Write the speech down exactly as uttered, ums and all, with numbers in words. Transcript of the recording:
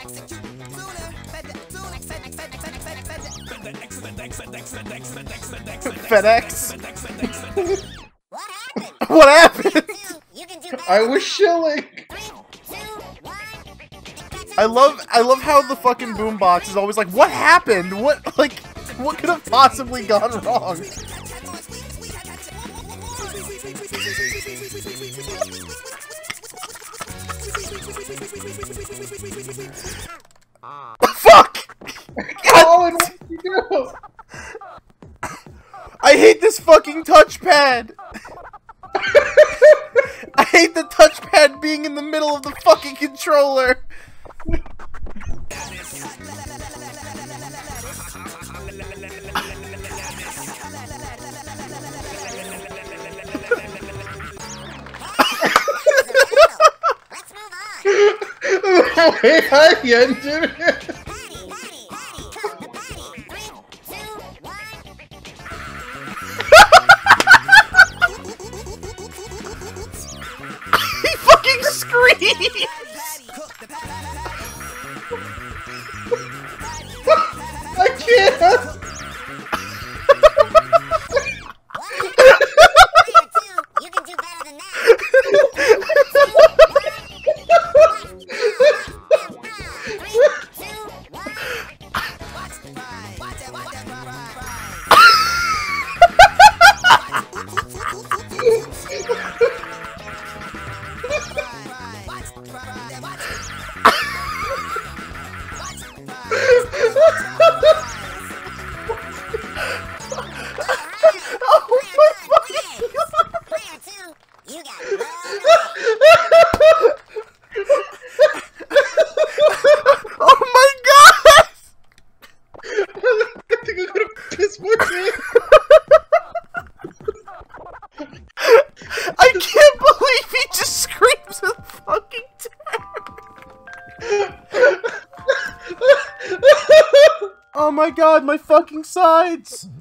FedEx. What happened? I was shilling. I love, I love how the fucking boombox is always like, what happened? What, like, what could have possibly gone wrong? Fuck! Colin, what did you do? I hate this fucking touchpad! I hate the touchpad being in the middle of the fucking controller! Wait, I ended it. He fucking screams! I can't! You can do better than that. I can't believe he just screams with fucking terror. Oh my god, my fucking sides!